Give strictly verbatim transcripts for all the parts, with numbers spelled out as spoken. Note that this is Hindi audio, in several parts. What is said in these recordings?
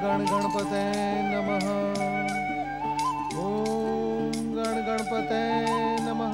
गण गणपते नमः। ओम गण गणपते नमः।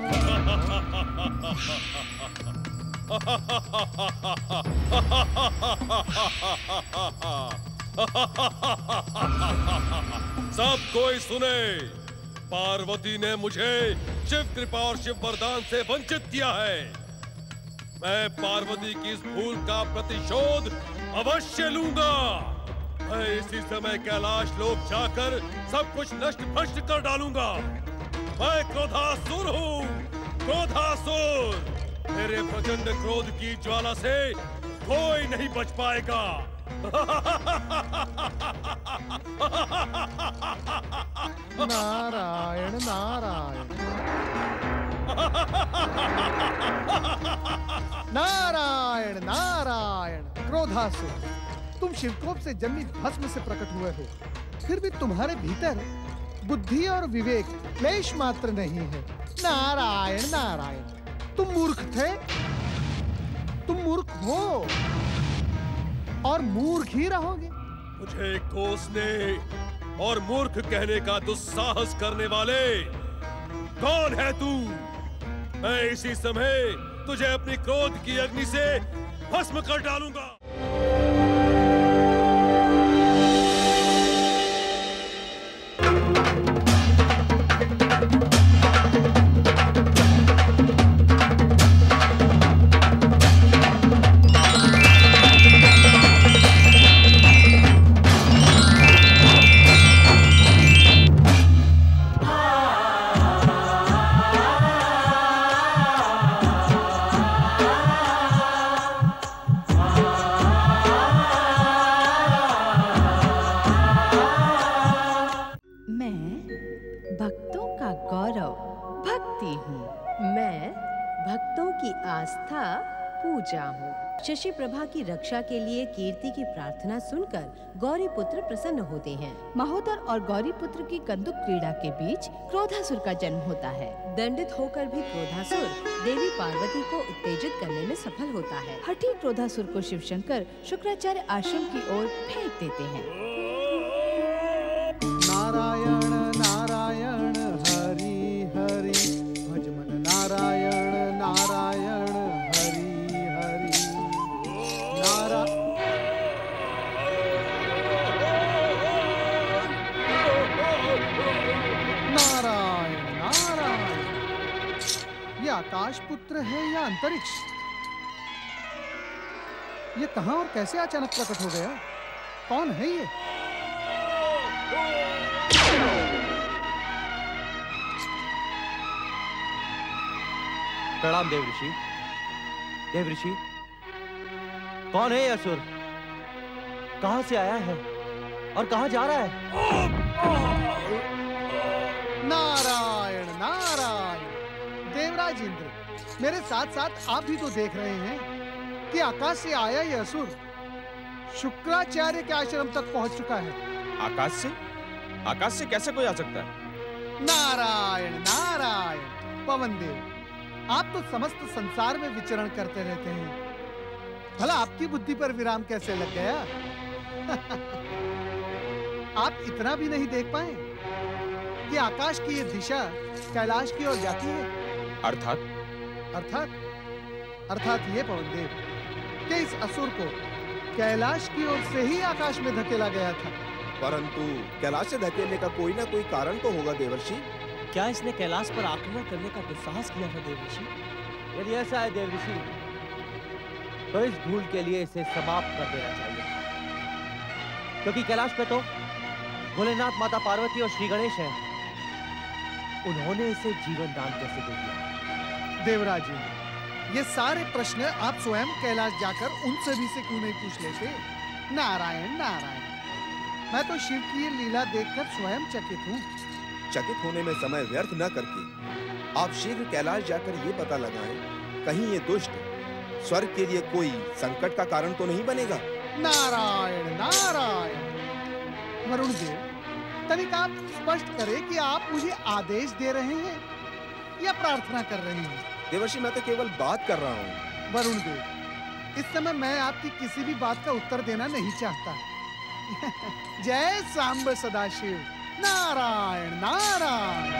सब कोई सुने, पार्वती ने मुझे शिव कृपा और शिव वरदान से वंचित किया है। मैं पार्वती की इस भूल का प्रतिशोध अवश्य लूंगा। मैं इसी समय कैलाश लोक जाकर सब कुछ नष्ट भ्रष्ट कर डालूंगा। मैं क्रोधासुर हूँ, क्रोधासुर। मेरे प्रचंड क्रोध की ज्वाला से कोई नहीं बच पाएगा। नारायण नारायण नारायण नारायण। क्रोधासुर, तुम शिवकोप से जन्मी भस्म से प्रकट हुए हो, फिर भी तुम्हारे भीतर बुद्धि और विवेक लेश मात्र नहीं है। नारायण नारायण। तुम मूर्ख थे, तुम मूर्ख हो और मूर्ख ही रहोगे। मुझे कोसने और मूर्ख कहने का दुस्साहस करने वाले कौन है तू? मैं इसी समय तुझे अपनी क्रोध की अग्नि से भस्म कर डालूंगा। शशि प्रभा की रक्षा के लिए कीर्ति की प्रार्थना सुनकर गौरी पुत्र प्रसन्न होते हैं। महोदर और गौरी पुत्र की कंदुक क्रीड़ा के बीच क्रोधासुर का जन्म होता है। दंडित होकर भी क्रोधासुर देवी पार्वती को उत्तेजित करने में सफल होता है। हठी क्रोधासुर को शिवशंकर शुक्राचार्य आश्रम की ओर फेंक देते हैं। नारायण नारायण हरि हरि भज मन नारायण नारायण हरि हरि नारा नारायण नारायण। ये आकाश पुत्र है या अंतरिक्ष? ये कहां और कैसे अचानक प्रकट हो गया? कौन है ये? प्रणाम देव ऋषि। देव ऋषि, कौन है ये असुर? कहां से आया है और कहां जा रहा है? नारायण नारायण। देवराज इंद्र, मेरे साथ साथ आप भी तो देख रहे हैं कि आकाश से आया ये असुर शुक्राचार्य के आश्रम तक पहुंच चुका है। आकाश से? आकाश से कैसे कोई आ सकता है? नारायण नारायण। पवन देव, आप तो समस्त संसार में विचरण करते रहते हैं, भला आपकी बुद्धि पर विराम कैसे लग गया? आप इतना भी नहीं देख पाए कि आकाश की ये दिशा कैलाश की ओर जाती है? अर्थात? अर्थात अर्थात ये पवन देव कि इस असुर को कैलाश की ओर से ही आकाश में धकेला गया था। परंतु कैलाश से धकेलने का कोई ना कोई कारण तो होगा देवर्षि। क्या इसने कैलाश पर आक्रमण करने का दुस्साहस किया था देवऋषि? यदि ऐसा है देवऋषि, तो इस भूल के लिए इसे समाप्त कर देना चाहिए, क्योंकि कैलाश पे तो भोलेनाथ, माता पार्वती और श्री गणेश हैं। उन्होंने इसे जीवन दान कैसे दे दिया? देवराज जी, ये सारे प्रश्न आप स्वयं कैलाश जाकर उनसे भी से क्यों नहीं पूछ लेते? नारायण नारायण। मैं तो शिव की ये लीला देखकर स्वयं चकित हूँ। चकित होने में समय व्यर्थ न करके आप शीघ्र कैलाश जाकर ये पता लगाएं, कहीं ये दुष्ट स्वर्ग के लिए कोई संकट का कारण तो नहीं बनेगा। नारायण नारायण। वरुण देव, तनिक आप स्पष्ट करें कि आप मुझे आदेश दे रहे हैं या प्रार्थना कर रहे हैं? देवर्षि, मैं तो केवल बात कर रहा हूँ। वरुण देव, इस समय मैं आपकी किसी भी बात का उत्तर देना नहीं चाहता। जय सांब सदाशिव, नारायण नारायण।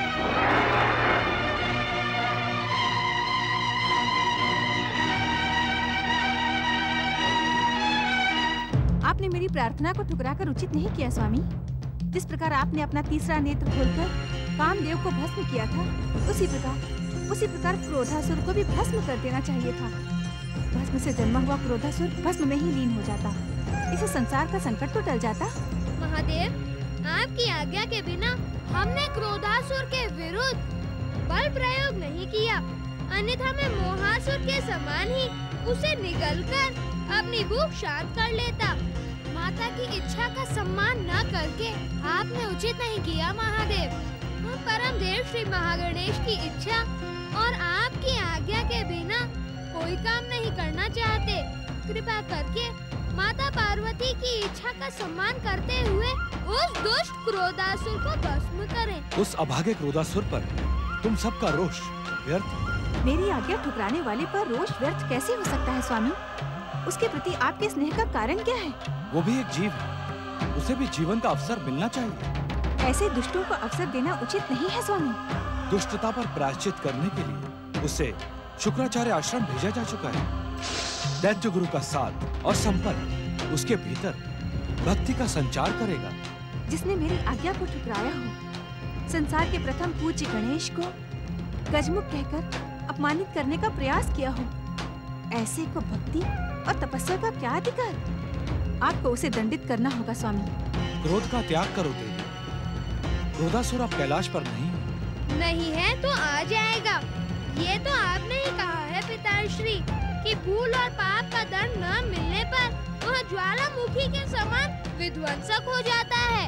आपने मेरी प्रार्थना को ठुकराकर उचित नहीं किया स्वामी। जिस प्रकार आपने अपना तीसरा नेत्र खोलकर कामदेव को भस्म किया था, उसी प्रकार उसी प्रकार क्रोधासुर को भी भस्म कर देना चाहिए था। भस्म से जन्मा हुआ क्रोधासुर भस्म में ही लीन हो जाता, इसे संसार का संकट तो टल जाता। महादेव, आपकी आज्ञा के बिना हमने क्रोधासुर के विरुद्ध बल प्रयोग नहीं किया, अन्यथा मैं मोहासुर के समान ही उसे निगलकर अपनी भूख शांत कर लेता। माता की इच्छा का सम्मान न करके आपने उचित नहीं किया महादेव। हम परम देव श्री महागणेश की इच्छा और आपकी आज्ञा के बिना कोई काम नहीं करना चाहते। कृपा करके माता पार्वती की इच्छा का सम्मान करते हुए उस दुष्ट क्रोधासुर को भस्म करें। उस अभागे क्रोधासुर पर तुम सबका रोष व्यर्थ। मेरी आज्ञा ठुकराने वाले पर रोष व्यर्थ कैसे हो सकता है स्वामी? उसके प्रति आपके स्नेह का कारण क्या है? वो भी एक जीव है, उसे भी जीवन का अवसर मिलना चाहिए। ऐसे दुष्टों को अवसर देना उचित नहीं है स्वामी। दुष्टता पर प्रायश्चित करने के लिए उसे शुक्राचार्य आश्रम भेजा जा चुका है। दैत्य गुरु का साथ और संपर्क उसके भीतर भक्ति का संचार करेगा। जिसने मेरी आज्ञा को ठुकराया हो, संसार के प्रथम पूज्य गणेश को गजमुख कहकर अपमानित करने का प्रयास किया हो, ऐसे को भक्ति और तपस्या का क्या अधिकार? आपको उसे दंडित करना होगा स्वामी। क्रोध का त्याग करो देवी। क्रोधासुर अब कैलाश पर नहीं है। नहीं है तो आ जाएगा। ये तो आपने ही कहा है पिताश्री कि भूल और पाप का दंड न मिलने पर वह ज्वालामुखी के समान विध्वंसक हो जाता है।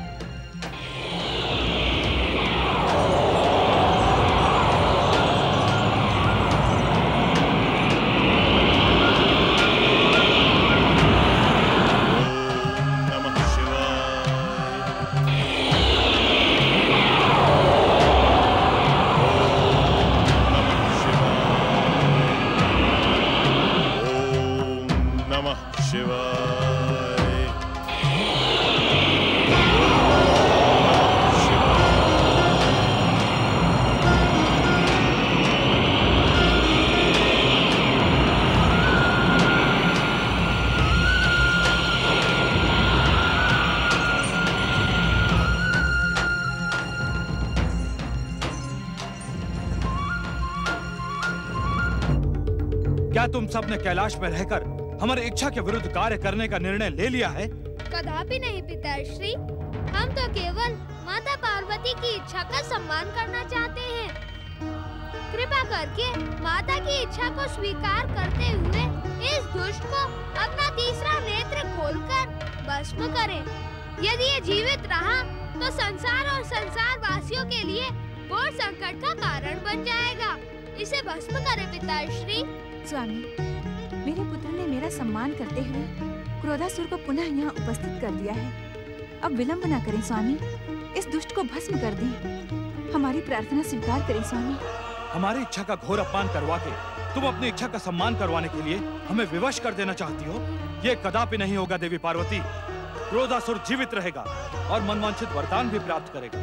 क्या तुम सबने कैलाश में रहकर हमारी इच्छा के विरुद्ध कार्य करने का निर्णय ले लिया है? कदापि नहीं पिताश्री, हम तो केवल माता पार्वती की इच्छा का सम्मान करना चाहते हैं। कृपा करके माता की इच्छा को स्वीकार करते हुए इस दुष्ट को अपना तीसरा नेत्र खोलकर भस्म करें। यदि ये जीवित रहा तो संसार और संसार वासियों के लिए घोर संकट का कारण बन जाएगा। इसे भस्म करें पिताश्री। स्वामी, मेरे पुत्र ने मेरा सम्मान करते हुए क्रोधासुर को पुनः यहाँ उपस्थित कर दिया है। अब विलंब न करें स्वामी, इस दुष्ट को भस्म कर दें। हमारी प्रार्थना स्वीकार करें स्वामी। हमारी इच्छा का घोर अपमान करवा के तुम अपनी इच्छा का सम्मान करवाने के लिए हमें विवश कर देना चाहती हो? ये कदापि नहीं होगा देवी पार्वती। क्रोधासुर जीवित रहेगा और मनवांछित वरदान भी प्राप्त करेगा।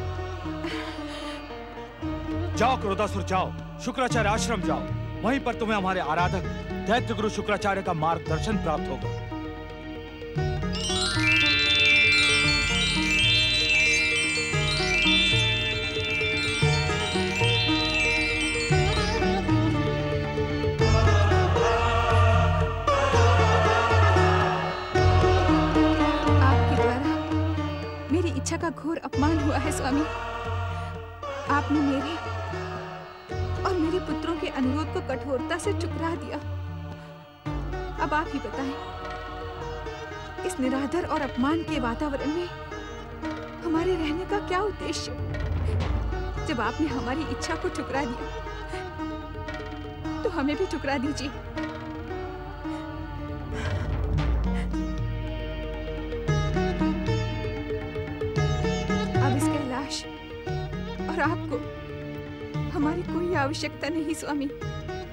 जाओ क्रोधासुर, जाओ शुक्राचार्य आश्रम जाओ। वहीं पर तुम्हें हमारे आराधक दैत्य गुरु शुक्राचार्य का मार्गदर्शन प्राप्त होगा। आपके द्वारा मेरी इच्छा का घोर अपमान हुआ है स्वामी। आपने मेरे और मेरे पुत्रों के अनुरोध को कठोरता से ठुकरा दिया। अब आप ही बताएं, इस निरादर और अपमान के वातावरण में हमारे रहने का क्या उद्देश्य? जब आपने हमारी इच्छा को ठुकरा दिया, तो हमें भी ठुकरा दीजिए। अब इस कैलाश और आपको हमारी कोई आवश्यकता नहीं स्वामी।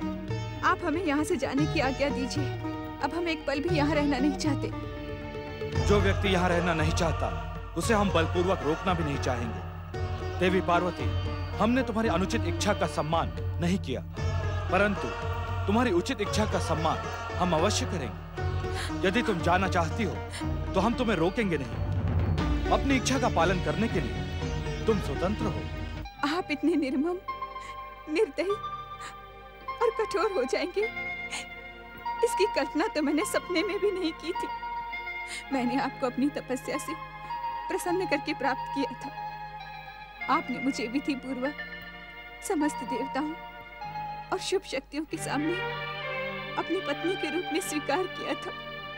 आप हमें यहाँ से जाने की आज्ञा दीजिए। अब हम एक पल भी यहाँ रहना नहीं चाहते। जो व्यक्ति यहाँ रहना नहीं चाहता उसे हम बलपूर्वक रोकना भी नहीं चाहेंगे। देवी पार्वती, हमने तुम्हारी अनुचित इच्छा का सम्मान नहीं किया, परंतु तुम्हारी उचित इच्छा का सम्मान हम अवश्य करेंगे। यदि तुम जाना चाहती हो तो हम तुम्हें रोकेंगे नहीं। अपनी इच्छा का पालन करने के लिए तुम स्वतंत्र हो। आप इतने निर्मम, निर्दयी और कठोर हो जाएंगे, इसकी कल्पना तो मैंने सपने में भी नहीं की थी। मैंने आपको अपनी तपस्या से प्रसन्न करके प्राप्त किया था। आपने मुझे विधि पूर्वक समस्त देवताओं और शुभ शक्तियों के सामने अपनी पत्नी के रूप में स्वीकार किया था।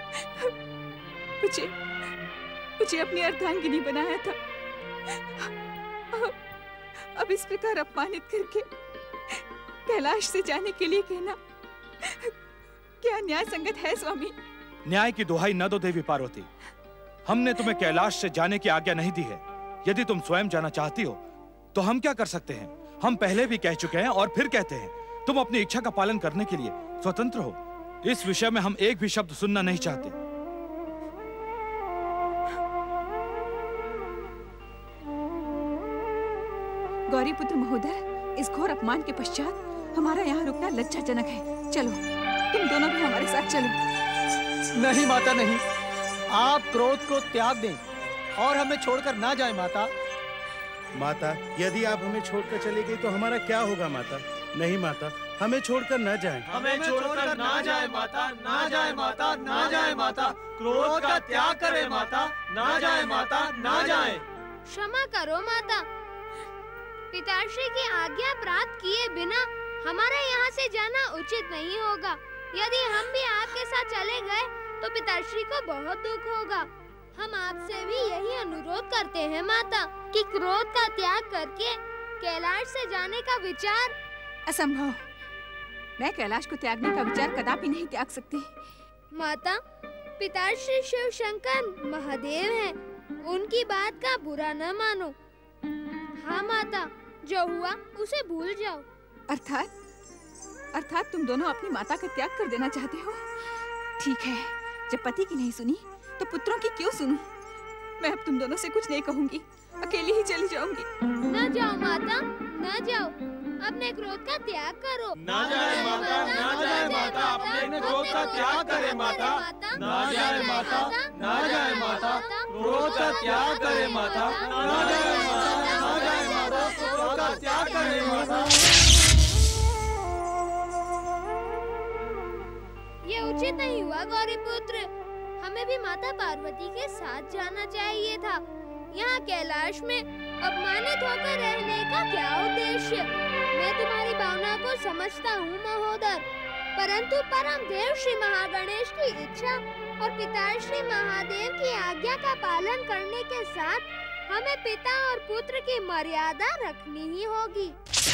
मुझे मुझे अपनी अर्धांगिनी बनाया था। अब, अब इस प्रकार अपमानित करके कैलाश से जाने के लिए कहना क्या न्याय संगत है स्वामी? न्याय की दुहाई न दो देवी पार्वती। हमने तुम्हें कैलाश से जाने की आज्ञा नहीं दी है। यदि तुम स्वयं जाना चाहती हो तो हम क्या कर सकते हैं? हम पहले भी कह चुके हैं और फिर कहते हैं, तुम अपनी इच्छा का पालन करने के लिए स्वतंत्र हो। इस विषय में हम एक भी शब्द सुनना नहीं चाहते। गौरीपुत्र महोदय, इस घोर अपमान के पश्चात हमारा यहाँ रुकना लज्जाजनक है। चलो, तुम दोनों भी हमारे साथ चलो। नहीं माता, नहीं। आप क्रोध को त्याग दें और हमें छोड़कर ना जाएं माता। माता, यदि आप हमें छोड़कर चली गई तो हमारा क्या होगा माता? नहीं माता, हमें छोड़कर न जाएं। हमें छोड़कर ना जाए माता, ना जाए माता, ना जाए माता। क्रोध का त्याग करें माता, ना जाए माता, ना जाए। क्षमा करो माता, पिताश्री की आज्ञा प्राप्त किए बिना हमारा यहाँ से जाना उचित नहीं होगा। यदि हम भी आपके साथ चले गए तो पिताश्री को बहुत दुख होगा। हम आपसे भी यही अनुरोध करते हैं माता कि क्रोध का त्याग करके कैलाश से जाने का विचार। असंभव। मैं कैलाश को त्यागने का विचार कदापि नहीं त्याग सकती। माता, पिताश्री शिव शंकर महादेव हैं, उनकी बात का बुरा न मानो। हाँ माता, जो हुआ उसे भूल जाओ। अर्थात अर्थात तुम दोनों अपनी माता का त्याग कर देना चाहते हो? ठीक है, जब पति की नहीं सुनी तो पुत्रों की क्यों सुनूं? मैं अब तुम दोनों से कुछ नहीं कहूंगी, अकेली ही चली जाऊंगी। न जाओ माता, न जाओ, अपने क्रोध का त्याग करो। ना जाए माता, ना जाए माता, अपने क्रोध का त्याग करे माता। ना जाए माता, ना जाए माता, क्रोध का त्याग करे माता। ना जाए माता, ना जाए माता, क्रोध का त्याग करे माता। ये उचित नहीं हुआ गौरीपुत्र, हमें भी माता पार्वती के साथ जाना चाहिए था। यहाँ कैलाश में अपमानित होकर रहने का क्या उद्देश्य? मैं तुम्हारी भावना को समझता हूँ महोदय, परंतु परम देव श्री महागणेश की इच्छा और पिताश्री महादेव की आज्ञा का पालन करने के साथ हमें पिता और पुत्र की मर्यादा रखनी ही होगी।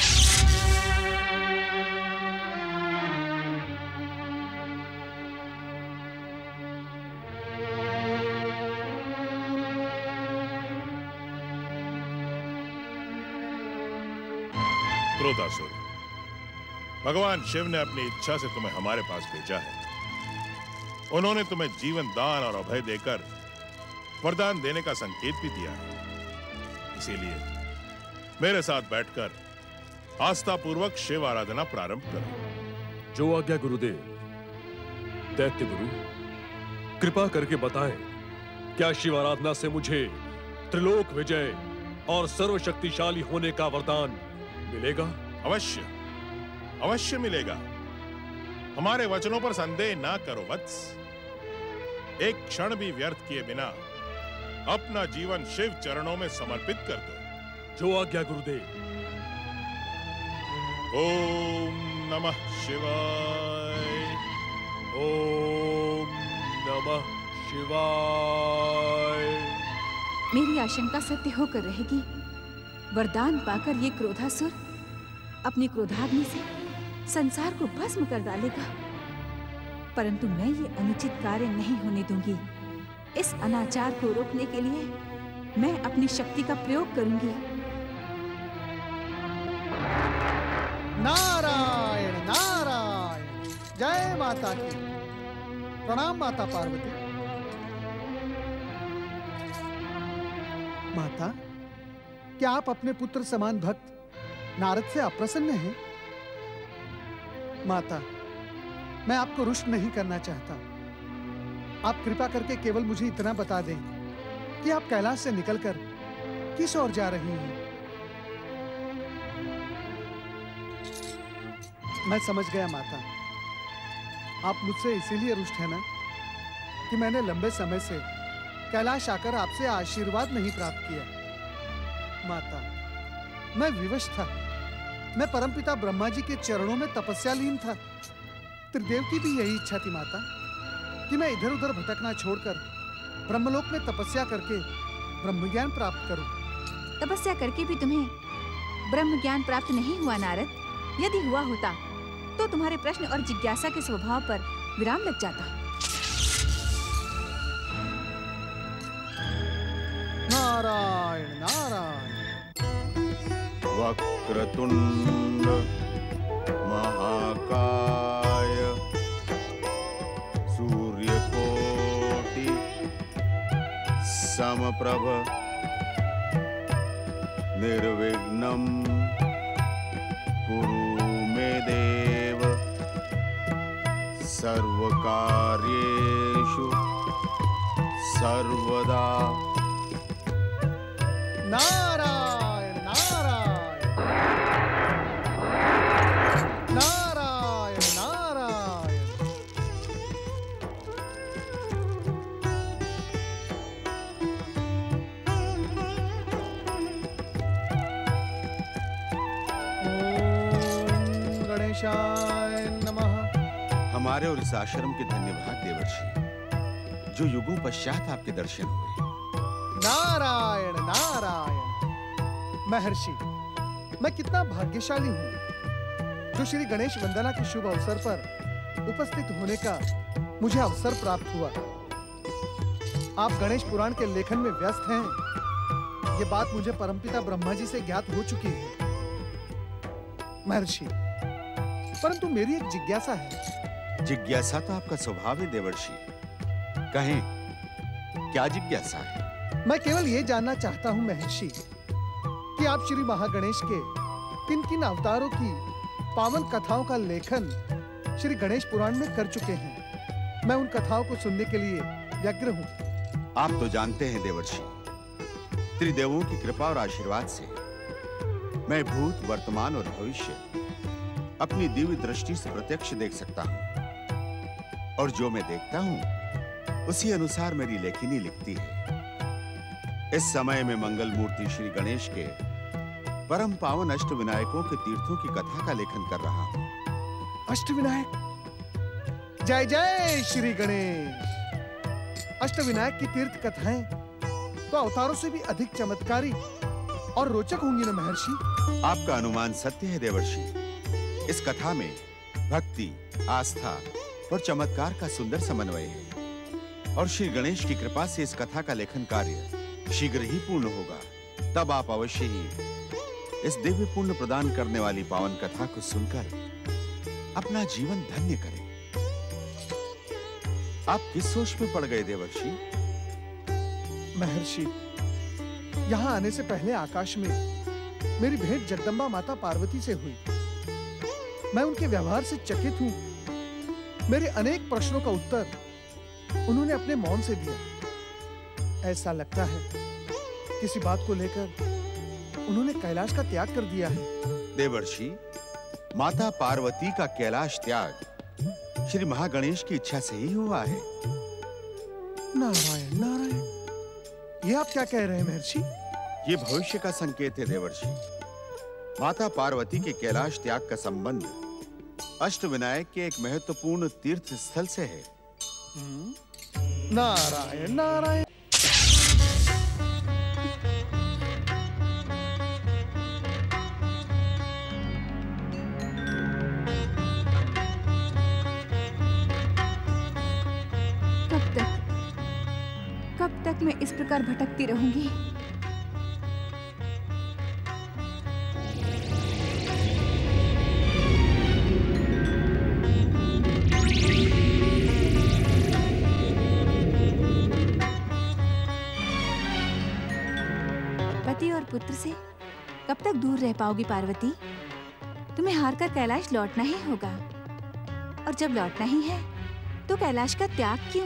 क्रोधासुर, भगवान शिव ने अपनी इच्छा से तुम्हें हमारे पास भेजा है। उन्होंने तुम्हें जीवन दान और अभय देकर वरदान देने का संकेत भी दिया है। इसीलिए मेरे साथ बैठकर आस्था पूर्वक शिव आराधना प्रारंभ करो। जो आज्ञा गुरुदेव। दैत्य गुरु, कृपा करके बताएं, क्या शिव आराधना से मुझे त्रिलोक विजय और सर्वशक्तिशाली होने का वरदान मिलेगा? अवश्य, अवश्य मिलेगा। हमारे वचनों पर संदेह ना करो वत्स। एक क्षण भी व्यर्थ किए बिना अपना जीवन शिव चरणों में समर्पित कर दो। जो आज्ञा गुरुदेव। ओम नमः शिवाय। ओम नमः शिवाय। मेरी आशंका सत्य होकर रहेगी। वरदान पाकर ये क्रोधासुर अपनी क्रोधाग्नि से संसार को भस्म कर डालेगा, परंतु मैं ये अनुचित कार्य नहीं होने दूंगी। इस अनाचार को रोकने के लिए मैं अपनी शक्ति का प्रयोग करूंगी। नारायण नारायण, जय माता की। प्रणाम माता पार्वती। माता, क्या आप अपने पुत्र समान भक्त नारद से अप्रसन्न हैं? माता, मैं आपको रुष्ट नहीं करना चाहता। आप कृपा करके केवल मुझे इतना बता दें कि आप कैलाश से निकलकर किस ओर जा रही हैं। मैं समझ गया माता, आप मुझसे इसीलिए रुष्ट है ना कि मैंने लंबे समय से कैलाश आकर आपसे आशीर्वाद नहीं प्राप्त किया। माता, मैं विवश था। मैं परमपिता ब्रह्मा जी के चरणों में तपस्या लीन था। त्रिदेव की भी यही इच्छा थी माता कि मैं इधर उधर भटकना छोड़कर ब्रह्मलोक में तपस्या करके ब्रह्म ज्ञान प्राप्त करूं। तपस्या करके भी तुम्हें ब्रह्म ज्ञान प्राप्त नहीं हुआ नारद। यदि हुआ होता तो तुम्हारे प्रश्न और जिज्ञासा के स्वभाव पर विराम लग जाता। नारायण नारायण। वक्रतुंड महाकाय सूर्यकोटि समप्रभ निर्विघ्नं कुरु मे देव सर्वकार्येषु सर्वदा। नारायण नारायण नारायण नारायण। ओम गणेशाय नमः। हमारे और इस आश्रम के धन्यवाद देवर्षि, जो युगों पश्चात आपके दर्शन हुए। नारायण नारायण। महर्षि, मैं कितना भाग्यशाली हूँ जो श्री गणेश वंदना के शुभ अवसर पर उपस्थित होने का मुझे अवसर प्राप्त हुआ। आप गणेश पुराण के लेखन में व्यस्त हैं, ये बात मुझे परमपिता ब्रह्मा जी से ज्ञात हो चुकी है। महर्षि, परंतु मेरी एक जिज्ञासा है। जिज्ञासा तो आपका स्वभाव है देवर्षि, कहें क्या जिज्ञासा है? मैं केवल ये जानना चाहता हूँ महर्षि कि आप श्री महागणेश के किन किन अवतारों की पावन कथाओं का लेखन श्री गणेश पुराण में कर चुके हैं। मैं उन कथाओं को सुनने के लिए व्यग्र हूँ। आप तो जानते हैं देवर्षि, त्रिदेवों की कृपा और आशीर्वाद से मैं भूत, वर्तमान और भविष्य अपनी दिव्य दृष्टि से प्रत्यक्ष देख सकता हूँ, और जो मैं देखता हूँ उसी अनुसार मेरी लेखनी लिखती है। इस समय में मंगल मूर्ति श्री गणेश के परम पावन अष्टविनायकों के तीर्थों की कथा का लेखन कर रहा हूँ। अष्टविनायक, जय जय श्री गणेश। अष्टविनायक की तीर्थ कथाएं तो अवतारों से भी अधिक चमत्कारी और रोचक होंगी न महर्षि? आपका अनुमान सत्य है देवर्षि। इस कथा में भक्ति, आस्था और चमत्कार का सुंदर समन्वय है, और श्री गणेश की कृपा से इस कथा का लेखन कार्य शीघ्र ही पूर्ण होगा। तब आप अवश्य ही इस दिव्य पुण्य प्रदान करने वाली पावन कथा को सुनकर अपना जीवन धन्य करें। आप किस सोच में पड़ गए देवर्षि? महर्षि, यहाँ आने से पहले आकाश में मेरी भेंट जगदम्बा माता पार्वती से हुई। मैं उनके व्यवहार से चकित हूँ। मेरे अनेक प्रश्नों का उत्तर उन्होंने अपने मौन से दिया। ऐसा लगता है किसी बात को लेकर उन्होंने कैलाश का त्याग कर दिया है। देवर्षि, माता पार्वती का कैलाश त्याग श्री महागणेश की इच्छा से ही हुआ है। नारायण नारायण, ये आप क्या कह रहे हैं महर्षि? ये भविष्य का संकेत है देवर्षि। माता पार्वती के कैलाश त्याग का संबंध अष्टविनायक के एक महत्वपूर्ण तीर्थ स्थल से है। नारायण नारायण। कब तक कब तक मैं इस प्रकार भटकती रहूंगी? पति और पुत्र से कब तक दूर रह पाओगी पार्वती? तुम्हें हारकर कैलाश लौटना ही होगा। और जब लौटना ही है तो कैलाश का त्याग क्यों?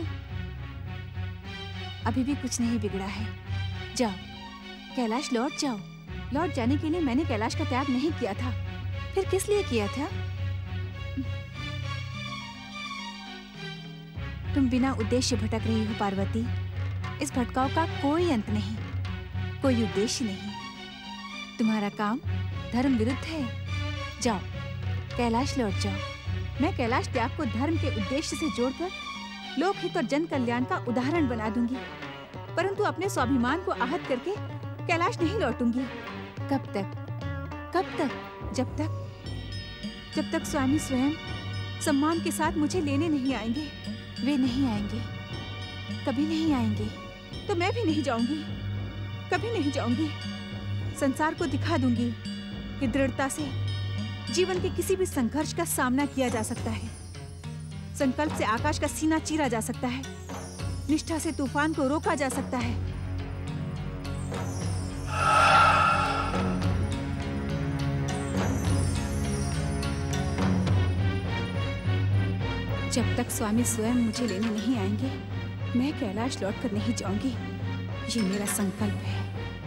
अभी भी कुछ नहीं बिगड़ा है। जाओ, कैलाश लौट जाओ। लौट जाने के लिए मैंने कैलाश का त्याग नहीं किया था, फिर किस लिए किया था? तुम बिना उद्देश्य भटक रही हो पार्वती। इस भटकाव का कोई अंत नहीं, कोई उद्देश्य नहीं। तुम्हारा काम धर्म विरुद्ध है। जाओ, कैलाश लौट जाओ। मैं कैलाश त्याग को धर्म के उद्देश्य से जोड़कर लोकहित और जन कल्याण का उदाहरण बना दूंगी, परंतु अपने स्वाभिमान को आहत करके कैलाश नहीं लौटूंगी। कब तक? कब तक? जब तक जब तक स्वामी स्वयं सम्मान के साथ मुझे लेने नहीं आएंगे। वे नहीं आएंगे, कभी नहीं आएंगे, तो मैं भी नहीं जाऊंगी, कभी नहीं जाऊंगी। संसार को दिखा दूंगी कि दृढ़ता से जीवन के किसी भी संघर्ष का सामना किया जा सकता है। संकल्प से आकाश का सीना चीरा जा सकता है, निष्ठा से तूफान को रोका जा सकता है। जब तक स्वामी स्वयं मुझे लेने नहीं आएंगे, मैं कैलाश लौटकर नहीं जाऊंगी। ये मेरा संकल्प है।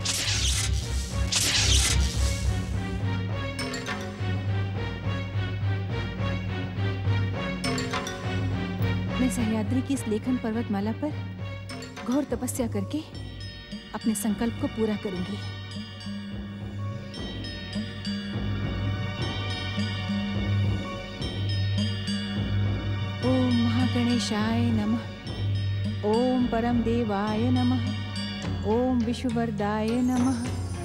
मैं सह्याद्री की इस लेखन पर्वतमाला पर घोर तपस्या करके अपने संकल्प को पूरा करूंगी। ओम महागणेशाय नमः। ओम परम देवाय नमः। ओम विष्णुवरदाय नमः।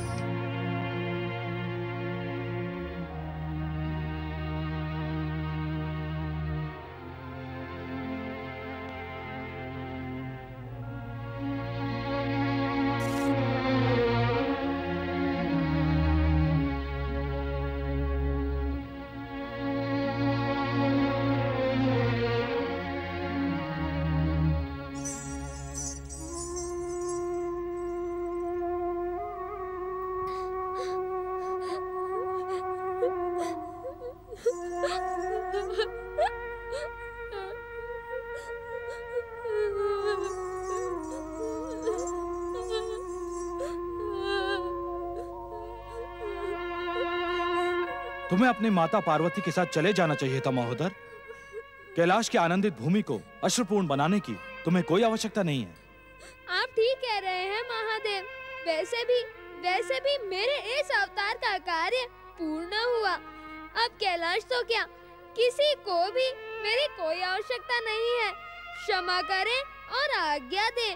तुम्हें अपनी माता पार्वती के साथ चले जाना चाहिए था महोदर। कैलाश की आनंदित भूमि को अश्रुपूर्ण बनाने की तुम्हें कोई आवश्यकता नहीं है। आप ठीक कह रहे हैं महादेव। वैसे भी वैसे भी मेरे इस अवतार का कार्य पूर्ण हुआ। अब कैलाश तो क्या, किसी को भी मेरी कोई आवश्यकता नहीं है। क्षमा करें और आज्ञा दें।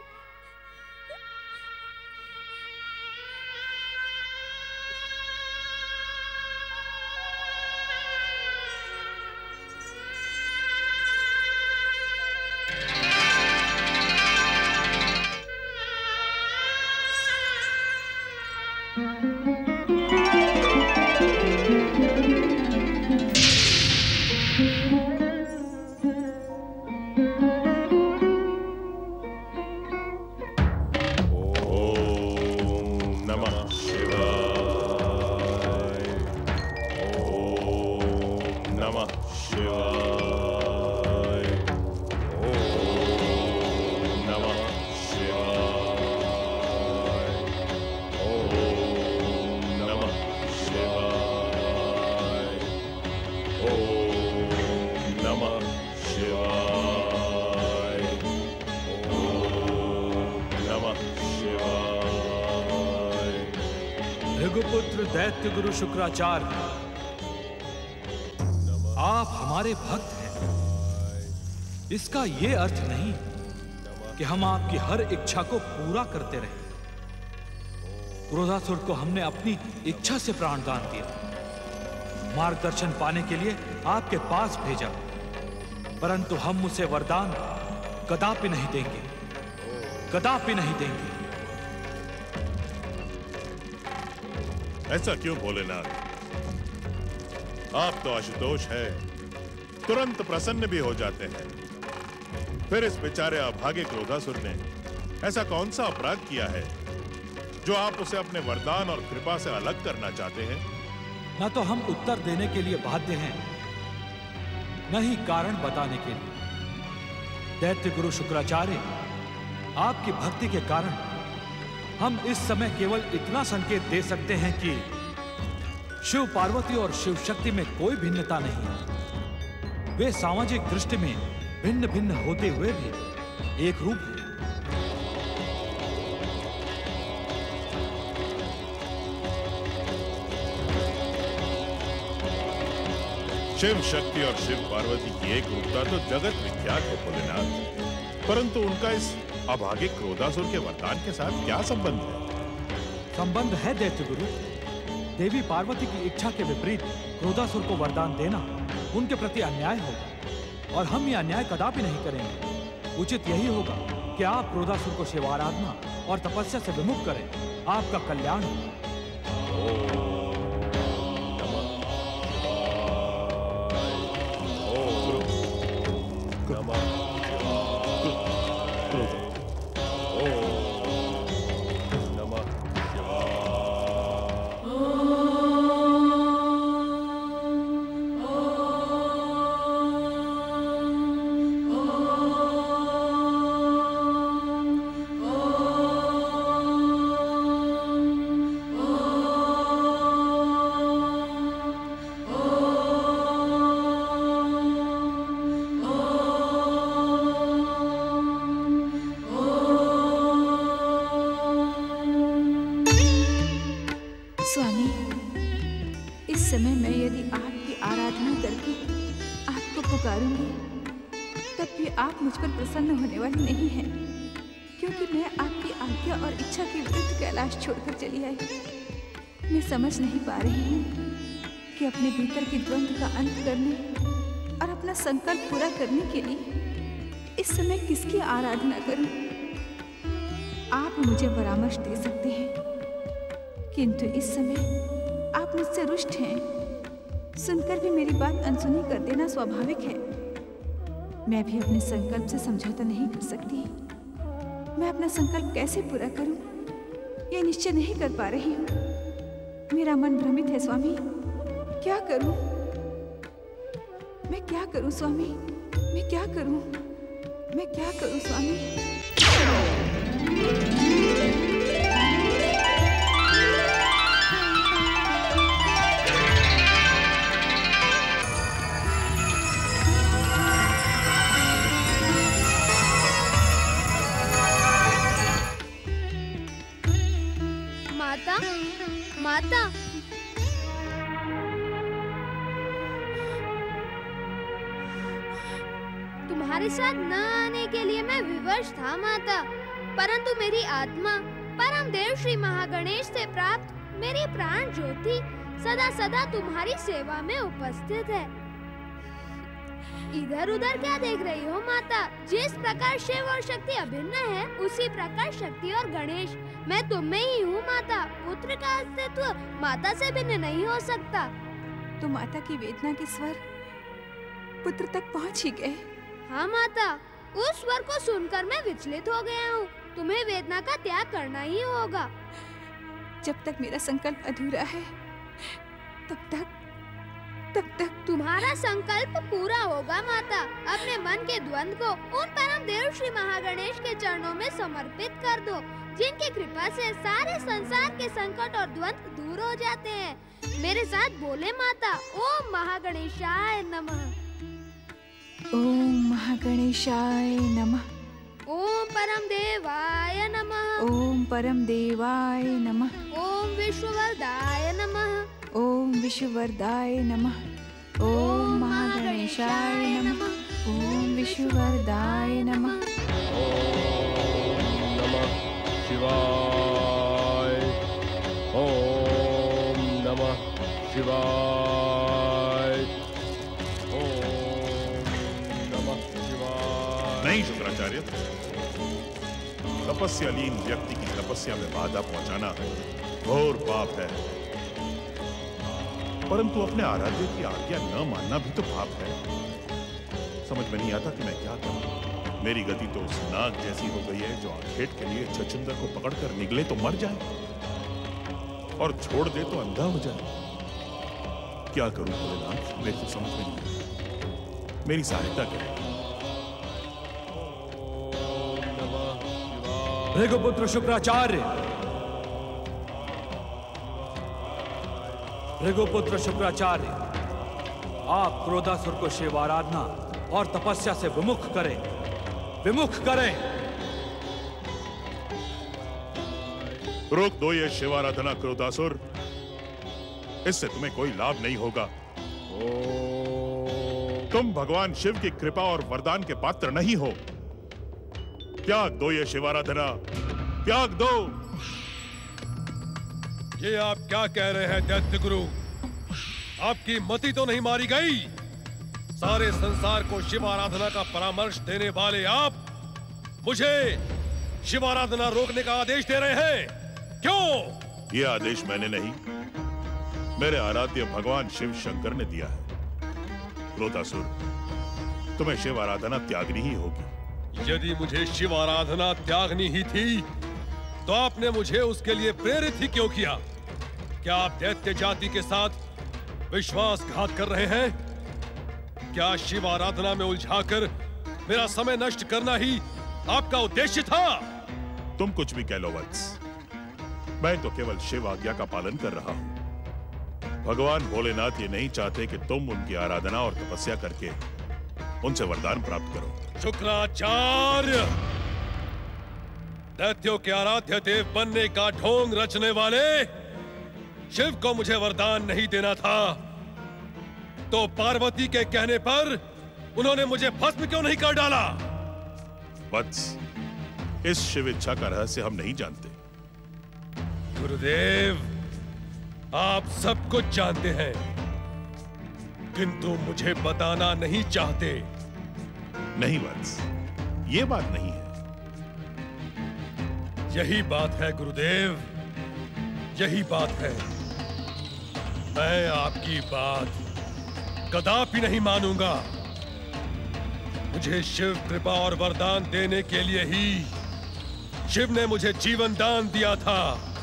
भृगुपुत्र दैत्य गुरु शुक्राचार्य, आप हमारे भक्त हैं। इसका ये अर्थ नहीं कि हम आपकी हर इच्छा को पूरा करते रहे। क्रोधासुर को हमने अपनी इच्छा से प्राणदान दिया, मार्गदर्शन पाने के लिए आपके पास भेजा, परंतु हम उसे वरदान कदापि नहीं देंगे, कदापि नहीं देंगे। ऐसा क्यों भोलेनाथ? आप तो आशुतोष है, तुरंत प्रसन्न भी हो जाते हैं। फिर इस बेचारे अभागे क्रोधासुर ने ऐसा कौन सा अपराध किया है जो आप उसे अपने वरदान और कृपा से अलग करना चाहते हैं? न तो हम उत्तर देने के लिए बाध्य हैं, न ही कारण बताने के लिए। दैत्य गुरु शुक्राचार्य, आपकी भक्ति के कारण हम इस समय केवल इतना संकेत दे सकते हैं कि शिव पार्वती और शिव शक्ति में कोई भिन्नता नहीं है। वे सामाजिक दृष्टि में भिन्न भिन्न होते हुए भी एक रूप है। शिव शक्ति और शिव पार्वती की एक रूपता तो जगत विख्यात है भोलेनाथ, परंतु उनका इस अभागे क्रोधासुर के वरदान के साथ क्या संबंध है? संबंध है दैत्य गुरु। देवी पार्वती की इच्छा के विपरीत क्रोधासुर को वरदान देना उनके प्रति अन्याय होगा, और हम ये अन्याय कदापि नहीं करेंगे। उचित यही होगा कि आप क्रोधासुर को शिवाराधना और तपस्या से विमुख करें। आपका कल्याण हो। प्रसन्न होने वाली नहीं है, क्योंकि मैं आपकी आज्ञा और इच्छा के विरुद्ध कैलाश छोड़कर चली आई। मैं समझ नहीं पा रही हूँ कि अपने भीतर के द्वंद्व का अंत करने और अपना संकल्प पूरा करने के लिए इस समय किसकी आराधना करूं? आप मुझे परामर्श दे सकते हैं, किंतु इस समय आप मुझसे रुष्ट हैं। सुनकर भी मेरी बात अनसुनी कर देना स्वाभाविक है। मैं भी अपने संकल्प से समझौता नहीं कर सकती। मैं अपना संकल्प कैसे पूरा करूं, ये निश्चय नहीं कर पा रही हूं। मेरा मन भ्रमित है स्वामी। क्या करूं? मैं क्या करूं स्वामी? मैं क्या करूं? मैं क्या करूं स्वामी? माता, तुम्हारे साथ न आने के लिए मैं विवश था माता, परंतु मेरी आत्मा परम देव श्री महागणेश से प्राप्त मेरी प्राण ज्योति सदा सदा तुम्हारी सेवा में उपस्थित है। इधर उधर क्या देख रही हो माता? जिस प्रकार शिव और शक्ति अभिन्न है, उसी प्रकार शक्ति और गणेश मैं तुम में ही हूँ माता। पुत्र का अस्तित्व माता से भिन्न नहीं हो सकता। तो माता की वेदना के स्वर पुत्र तक पहुँच ही गए। हाँ माता, उस स्वर को सुनकर मैं विचलित हो गया हूँ। तुम्हें वेदना का त्याग करना ही होगा। जब तक मेरा संकल्प अधूरा है, तब तक तब तक तुम्हारा संकल्प पूरा होगा माता। अपने मन के द्वंद्व को उन परम देव श्री महागणेश के चरणों में समर्पित कर दो, जिनकी कृपा से सारे संसार के संकट और द्वंद्व दूर हो जाते हैं। मेरे साथ बोले माता, ओम महागणेशाय नमः। ओम महागणेशाय नमः। ओम परम देवाय नमः। ओम परम देवाय नमः। ओम विश्ववरदाय नमः। ओम विश्ववरदाय नमः। ओम महागणेशाय नमः। ओम विश्ववरदाय नमः। ओम नमः शिवाय। ओम नमः शिवाय। ओम नमः शिवाय। नहीं शुक्राचार्य, तपस्यालीन व्यक्ति की तपस्या में बाधा पहुंचाना घोर पाप है, परंतु अपने आराध्य की आज्ञा न मानना भी तो पाप है। समझ में नहीं आता कि मैं क्या करूं। मेरी गति तो उस नाग जैसी हो गई है जो आखेट के लिए छछूंदर को पकड़कर निगले तो मर जाए। और छोड़ दे तो अंधा हो जाए। क्या करूं भोलेनाथ, मेरी तो समझ में नहीं आता। मेरी सहायता करें। भृगुपुत्र शुक्राचार्य, भृगुपुत्र शुक्राचार्य, आप क्रोधासुर को शिव आराधना और तपस्या से विमुख करें, विमुख करें। रोक दो ये शिव आराधना क्रोधासुर, इससे तुम्हें कोई लाभ नहीं होगा। तुम भगवान शिव की कृपा और वरदान के पात्र नहीं हो। त्याग दो ये शिव आराधना, त्याग दो। ये आप क्या कह रहे हैं दैत्य गुरु? आपकी मति तो नहीं मारी गई? सारे संसार को शिव आराधना का परामर्श देने वाले आप मुझे शिव आराधना रोकने का आदेश दे रहे हैं? क्यों? ये आदेश मैंने नहीं, मेरे आराध्य भगवान शिव शंकर ने दिया है। क्रोधासुर, तुम्हें शिव आराधना त्यागनी ही होगी। यदि मुझे शिव आराधना त्यागनी ही थी तो आपने मुझे उसके लिए प्रेरित ही क्यों किया? क्या आप दैत्य जाति के साथ विश्वासघात कर रहे हैं? क्या शिव आराधना में उलझाकर मेरा समय नष्ट करना ही आपका उद्देश्य था? तुम कुछ भी कह लो वत्स, मैं तो केवल शिव आज्ञा का पालन कर रहा हूं। भगवान भोलेनाथ ये नहीं चाहते कि तुम उनकी आराधना और तपस्या करके उनसे वरदान प्राप्त करो। शुक्राचार्य, दैत्यों के आराध्य देव बनने का ढोंग रचने वाले शिव को मुझे वरदान नहीं देना था, तो पार्वती के कहने पर उन्होंने मुझे भस्म क्यों नहीं कर डाला? वत्स, इस शिव इच्छा का रहस्य हम नहीं जानते। गुरुदेव, आप सब कुछ जानते हैं, किंतु मुझे बताना नहीं चाहते। नहीं वत्स, ये बात नहीं है। यही बात है गुरुदेव, यही बात है। मैं आपकी बात कदापि नहीं मानूंगा। मुझे शिव कृपा और वरदान देने के लिए ही शिव ने मुझे जीवन दान दिया था।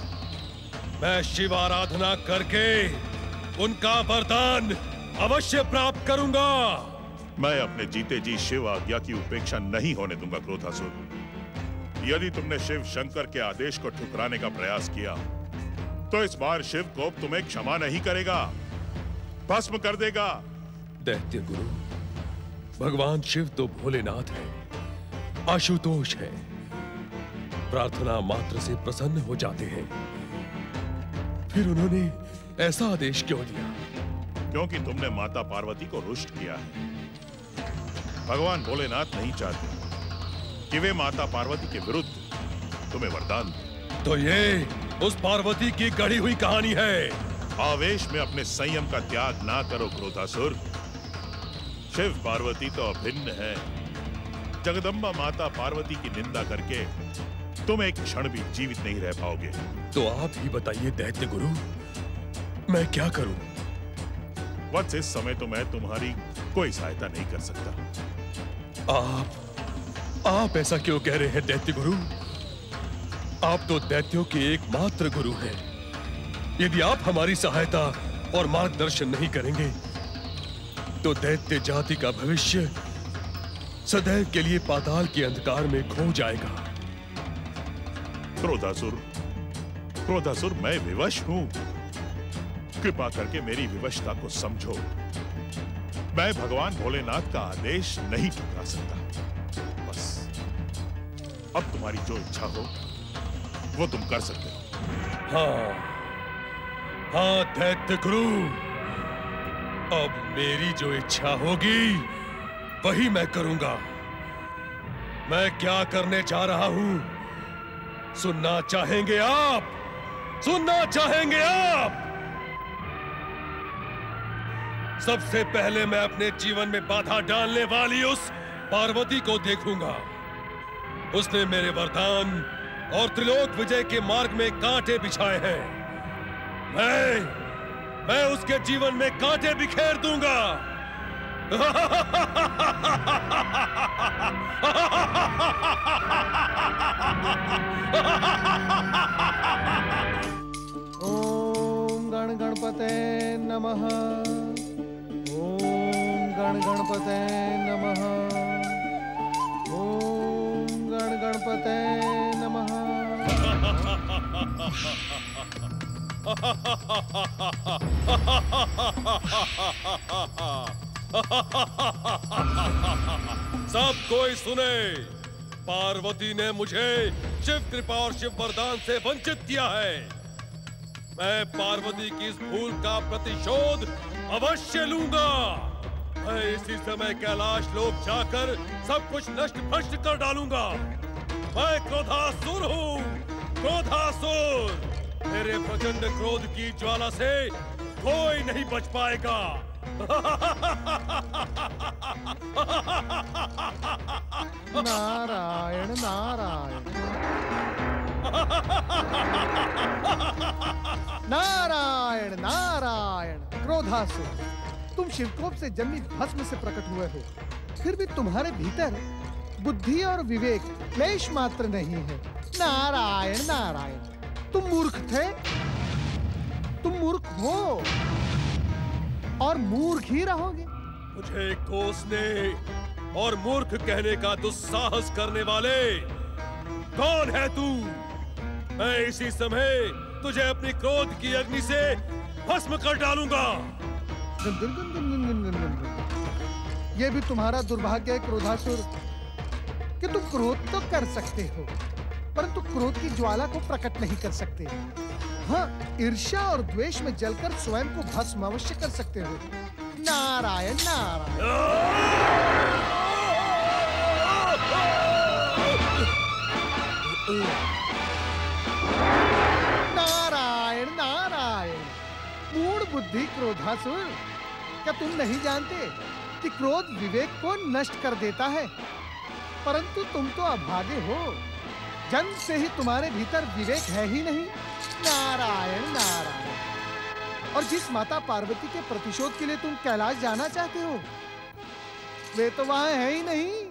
मैं शिव आराधना करके उनका वरदान अवश्य प्राप्त करूंगा। मैं अपने जीते जी शिव आज्ञा की उपेक्षा नहीं होने दूंगा क्रोधासुर। यदि तुमने शिव शंकर के आदेश को ठुकराने का प्रयास किया तो इस बार शिव कोप तुम्हें क्षमा नहीं करेगा, भस्म कर देगा। दैत्य गुरु, भगवान शिव तो भोलेनाथ है, आशुतोष है, प्रार्थना मात्र से प्रसन्न हो जाते हैं। फिर उन्होंने ऐसा आदेश क्यों दिया? क्योंकि तुमने माता पार्वती को रुष्ट किया है। भगवान भोलेनाथ नहीं चाहते कि वे माता पार्वती के विरुद्ध तुम्हें वरदान दें। तो ये उस पार्वती की गढ़ी हुई कहानी है। आवेश में अपने संयम का त्याग ना करो क्रोधासुर। शिव पार्वती तो अभिन्न है। जगदम्बा माता पार्वती की निंदा करके तुम एक क्षण भी जीवित नहीं रह पाओगे। तो आप ही बताइए दैत्य गुरु, मैं क्या करूं? वत्स, इस समय तो मैं तुम्हारी कोई सहायता नहीं कर सकता। आप आप ऐसा क्यों कह रहे हैं दैत्य गुरु? आप तो दैत्यों के एकमात्र गुरु हैं। यदि आप हमारी सहायता और मार्गदर्शन नहीं करेंगे तो दैत्य जाति का भविष्य सदैव के लिए पाताल के अंधकार में खो जाएगा। क्रोधासुर, क्रोधासुर, मैं विवश हूं। कृपा करके मेरी विवशता को समझो। मैं भगवान भोलेनाथ का आदेश नहीं ठुकरा सकता। बस अब तुम्हारी जो इच्छा हो वो तुम कर सकते हो। हाँ, हाँ दैत्य गुरु, अब मेरी जो इच्छा होगी वही मैं करूंगा। मैं क्या करने जा रहा हूं सुनना चाहेंगे आप? सुनना चाहेंगे आप? सबसे पहले मैं अपने जीवन में बाधा डालने वाली उस पार्वती को देखूंगा। उसने मेरे वरदान और त्रिलोक विजय के मार्ग में कांटे बिछाए हैं। मैं मैं उसके जीवन में कांटे बिखेर दूंगा। ओम नमः। ओम गण गणपते नमः। ओम गण गणपते नमः। सब कोई सुने, पार्वती ने मुझे शिव कृपा और शिव वरदान से वंचित किया है। मैं पार्वती की इस भूल का प्रतिशोध अवश्य लूंगा। मैं इसी समय कैलाश लोक जाकर सब कुछ नष्ट भ्रष्ट कर डालूंगा। मैं क्रोधासुर हूँ, क्रोधासुर। मेरे प्रचंड क्रोध की ज्वाला से कोई नहीं बच पाएगा। नारायण नारायण नारायण नारायण। क्रोधासुर, तुम शिवकोप से जन्मी भस्म से प्रकट हुए हो, फिर भी तुम्हारे भीतर बुद्धि और विवेक लेश मात्र नहीं है। नारायण नारायण। तुम मूर्ख थे, तुम मूर्ख हो और मूर्ख ही रहोगे। मुझे कोसने और मूर्ख कहने का दुस्साहस करने वाले कौन है तू? मैं इसी समय तुझे अपनी क्रोध की अग्नि से भस्म कर डालूंगा। गुन गुन गुन गुन गुन गुन गुन गुन। ये भी तुम्हारा दुर्भाग्य है क्रोधासुर कि तुम क्रोध तो कर सकते हो, परंतु क्रोध की ज्वाला को प्रकट नहीं कर सकते। हाँ, ईर्ष्या और द्वेष में जलकर स्वयं को भस्म अवश्य कर सकते हो। नारायण नारायण। नारायण नारायण। मूढ़ बुद्धि क्रोधासुर, क्या तुम नहीं जानते कि क्रोध विवेक को नष्ट कर देता है? परंतु तुम तो अभागे हो, जन्म से ही तुम्हारे भीतर विवेक है ही नहीं। नारायण नारायण। और जिस माता पार्वती के प्रतिशोध के लिए तुम कैलाश जाना चाहते हो, वे तो वहां है ही नहीं।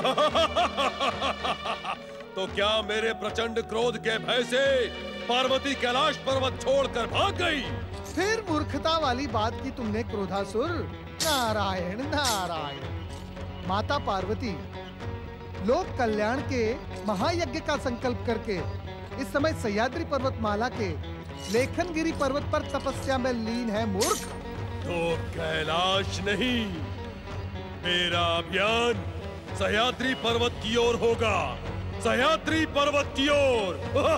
तो क्या मेरे प्रचंड क्रोध के भय से पार्वती कैलाश पर्वत छोड़कर भाग गई? फिर मूर्खता वाली बात की तुमने क्रोधासुर। नारायण नारायण। माता पार्वती लोक कल्याण के महायज्ञ का संकल्प करके इस समय सह्याद्री पर्वतमाला के लेखनगिरी पर्वत पर तपस्या में लीन है मूर्ख। तो कैलाश नहीं, मेरा अभियान सह्याद्री पर्वत की ओर होगा। सह्याद्री पर्वत की ओर।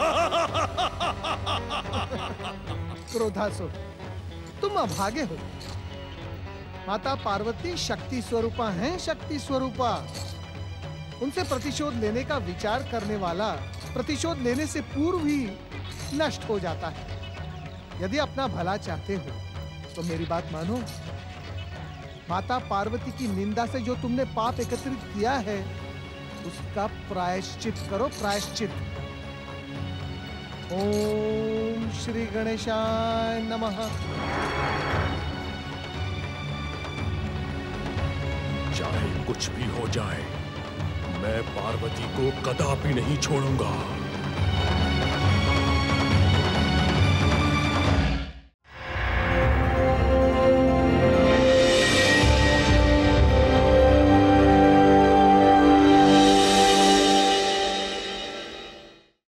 क्रोधासुर, तुम अभागे हो। माता पार्वती शक्ति स्वरूपा हैं, शक्ति स्वरूपा। उनसे प्रतिशोध लेने का विचार करने वाला प्रतिशोध लेने से पूर्व ही नष्ट हो जाता है। यदि अपना भला चाहते हो तो मेरी बात मानो। माता पार्वती की निंदा से जो तुमने पाप एकत्रित किया है, उसका प्रायश्चित करो, प्रायश्चित। ओम श्री गणेशाय नमः। चाहे कुछ भी हो जाए, मैं पार्वती को कदापि नहीं छोड़ूंगा।